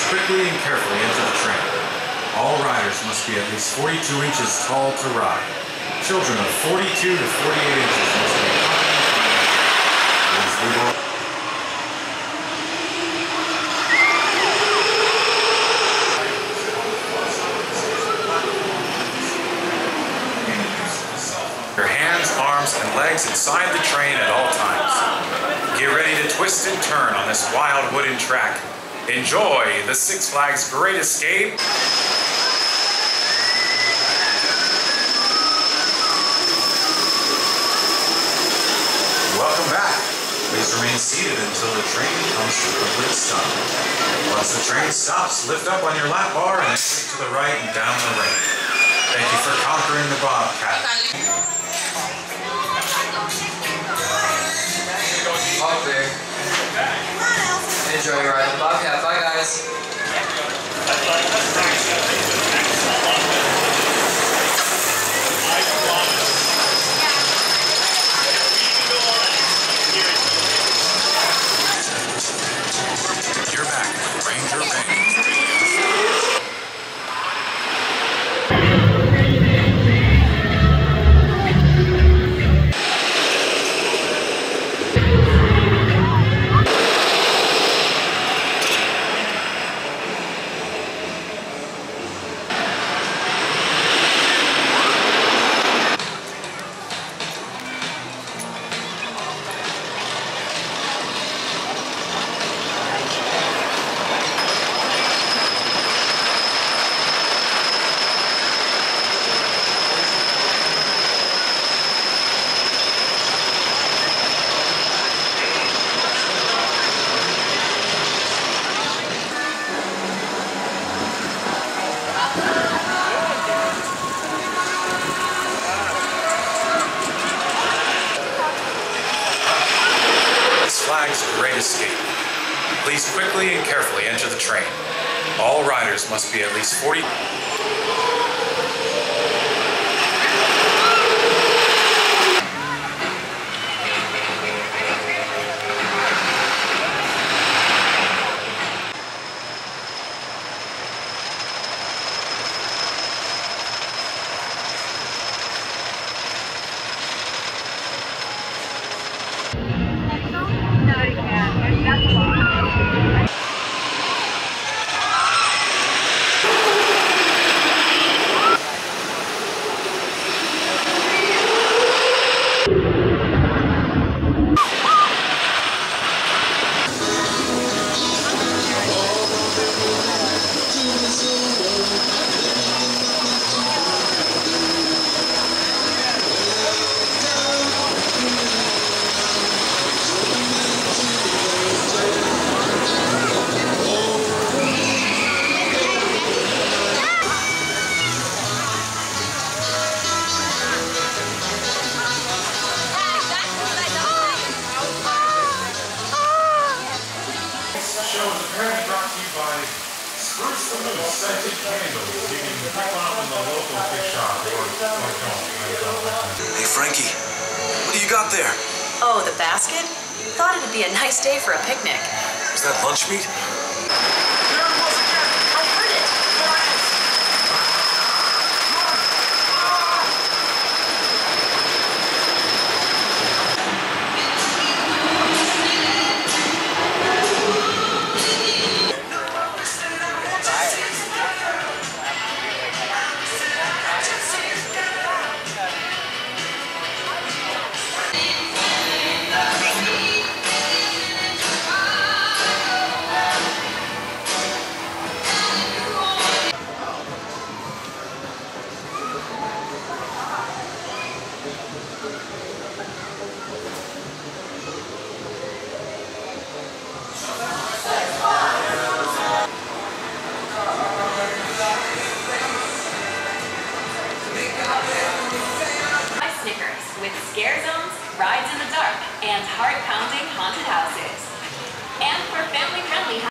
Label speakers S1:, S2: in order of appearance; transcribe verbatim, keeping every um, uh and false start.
S1: quickly and carefully enter the train. All riders must be at least forty-two inches tall to ride. Children of forty-two to forty-eight inches must be accompanied by these legal. Your hands, arms, and legs inside the train at all times. Get ready to twist and turn on this wild wooden track. Enjoy the Six Flags Great Escape. Welcome back. Please remain seated until the train comes to a complete stop. Once the train stops, lift up on your lap bar and exit to the right and down the ramp. Thank you for conquering the Bobcat.
S2: All clear. Enjoy your ride in the Bobcat. Bye, guys.
S1: You're back. Ranger Bang. Flags Great Escape. Please quickly and carefully enter the train. All riders must be at least forty. Scented candles, you can pick one up in the local gift shop or, or don't.
S3: Hey Frankie, what do you got there?
S4: Oh, the basket? Thought it'd be a nice day for a picnic.
S3: Is that lunch meat?